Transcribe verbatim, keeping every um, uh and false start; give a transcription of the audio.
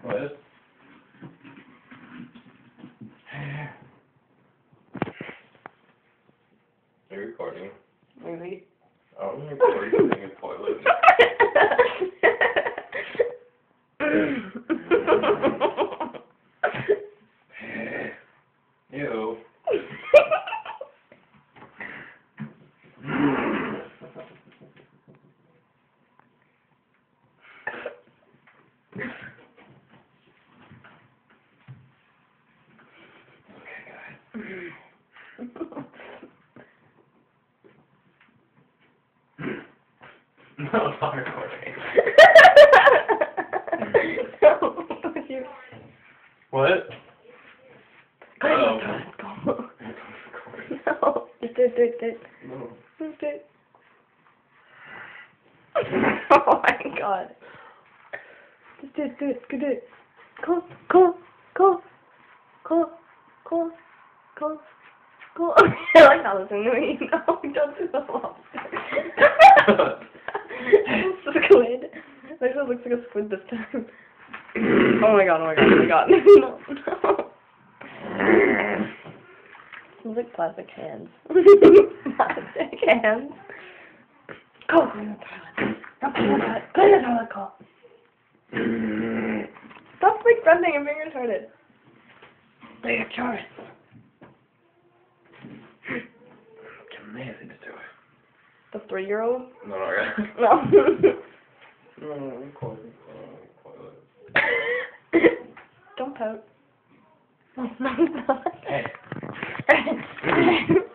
What? Are you recording? Maybe. Oh, I'm recording in a toilet. Ew. No, it's not recording. What? Go Oh. ahead, go. No, just do it, do it, do it. No. Just do it. Oh my god. Just do it, do it, go do it. Go, go, go, go, go, go, go. I like not listening to me. No, don't do the lobster. Squid. It actually looks like a squid this time. Oh my god, oh my god, oh my god. No, no. Smells like plastic hands. Plastic hands. Go, go in the toilet. Go, go in the toilet. Go in the toilet, go. Stop like grunting, your fingers hurted. Do your chores. It's amazing to do it. The three-year-old? No, no, right? No. No, no, I'm recording. Don't pout. No, no, no. Hey.